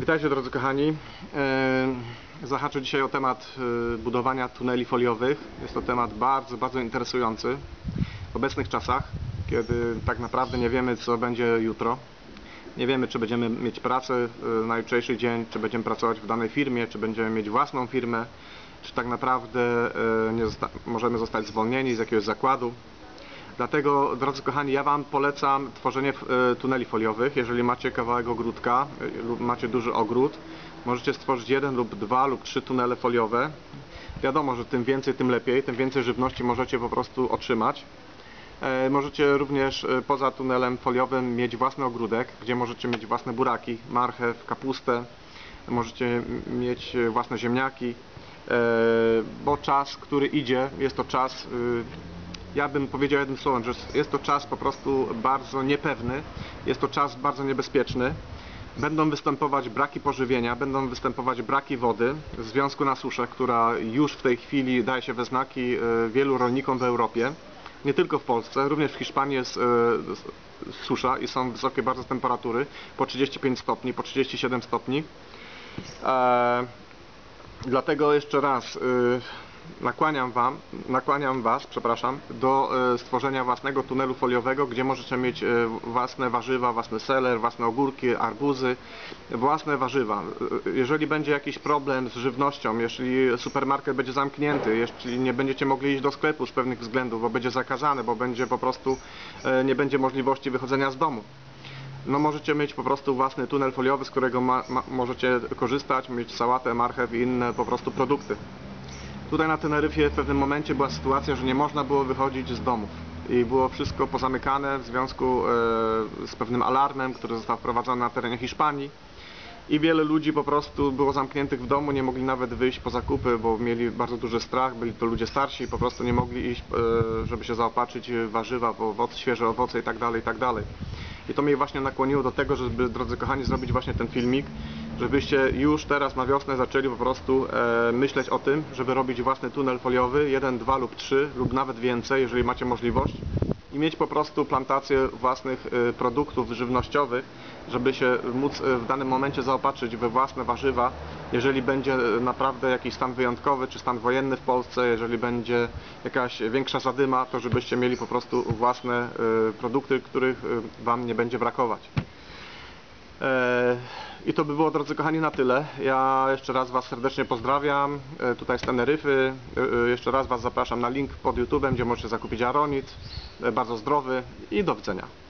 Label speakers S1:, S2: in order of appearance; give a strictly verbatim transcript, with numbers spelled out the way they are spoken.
S1: Witajcie drodzy kochani. Zahaczę dzisiaj o temat budowania tuneli foliowych. Jest to temat bardzo, bardzo interesujący w obecnych czasach, kiedy tak naprawdę nie wiemy, co będzie jutro. Nie wiemy, czy będziemy mieć pracę na jutrzejszy dzień, czy będziemy pracować w danej firmie, czy będziemy mieć własną firmę, czy tak naprawdę nie zosta- możemy zostać zwolnieni z jakiegoś zakładu. Dlatego, drodzy kochani, ja Wam polecam tworzenie tuneli foliowych. Jeżeli macie kawałek ogródka lub macie duży ogród, możecie stworzyć jeden lub dwa lub trzy tunele foliowe. Wiadomo, że tym więcej, tym lepiej, tym więcej żywności możecie po prostu otrzymać. Możecie również poza tunelem foliowym mieć własny ogródek, gdzie możecie mieć własne buraki, marchew, kapustę, możecie mieć własne ziemniaki, bo czas, który idzie, jest to czas, ja bym powiedział jednym słowem, że jest to czas po prostu bardzo niepewny, jest to czas bardzo niebezpieczny. Będą występować braki pożywienia, będą występować braki wody w związku na suszę, która już w tej chwili daje się we znaki wielu rolnikom w Europie. Nie tylko w Polsce, również w Hiszpanii jest susza i są wysokie bardzo temperatury, po trzydzieści pięć stopni, po trzydzieści siedem stopni. Eee, dlatego jeszcze raz yy, nakłaniam, wam, nakłaniam Was przepraszam, do y, stworzenia własnego tunelu foliowego, gdzie możecie mieć y, własne warzywa, własny seler, własne ogórki, arbuzy, własne warzywa. Y, jeżeli będzie jakiś problem z żywnością, jeśli supermarket będzie zamknięty, jeśli nie będziecie mogli iść do sklepu z pewnych względów, bo będzie zakazane, bo będzie po prostu y, nie będzie możliwości wychodzenia z domu, no możecie mieć po prostu własny tunel foliowy, z którego ma, ma, możecie korzystać, mieć sałatę, marchew i inne po prostu produkty. Tutaj na Teneryfie w pewnym momencie była sytuacja, że nie można było wychodzić z domów i było wszystko pozamykane w związku e, z pewnym alarmem, który został wprowadzony na terenie Hiszpanii i wiele ludzi po prostu było zamkniętych w domu, nie mogli nawet wyjść po zakupy, bo mieli bardzo duży strach, byli to ludzie starsi, po prostu nie mogli iść, e, żeby się zaopatrzyć w warzywa, w owoce, świeże owoce i tak dalej, i tak dalej. I to mnie właśnie nakłoniło do tego, żeby, drodzy kochani, zrobić właśnie ten filmik, żebyście już teraz na wiosnę zaczęli po prostu e, myśleć o tym, żeby robić własny tunel foliowy, jeden, dwa lub trzy lub nawet więcej, jeżeli macie możliwość, i mieć po prostu plantację własnych e, produktów żywnościowych, żeby się móc e, w danym momencie zaopatrzyć we własne warzywa, jeżeli będzie naprawdę jakiś stan wyjątkowy czy stan wojenny w Polsce, jeżeli będzie jakaś większa zadyma, to żebyście mieli po prostu własne e, produkty, których e, Wam nie będzie brakować. E, I to by było, drodzy kochani, na tyle. Ja jeszcze raz Was serdecznie pozdrawiam, e, tutaj z Teneryfy. E, jeszcze raz Was zapraszam na link pod YouTube'em, gdzie możecie zakupić aronit, e, bardzo zdrowy, i do widzenia.